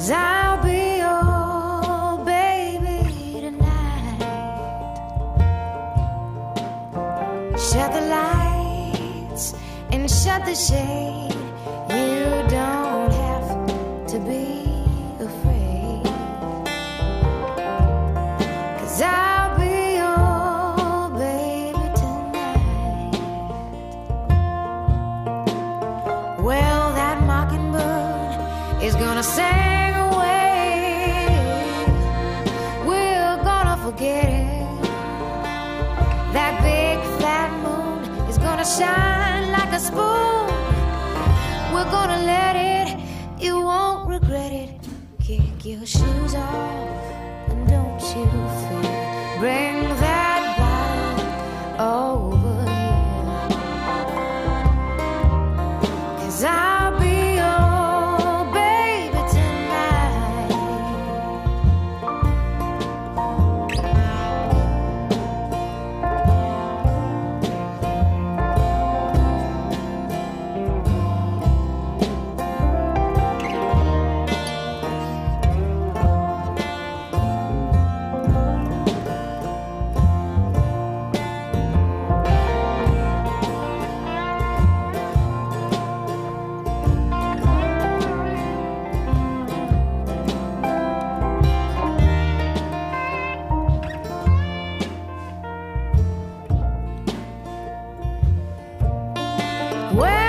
I'll be your baby tonight. Shut the lights and shut the shade. You don't have to be afraid, 'cause I'll be your baby tonight. Well, that mockingbird is gonna sing away. We're gonna forget it. That big fat moon is gonna shine like a spoon. We're gonna let it, you won't regret it. Kick your shoes off and don't you fear. Bring that bottle over here, 'cause I'll be your baby tonight. Well,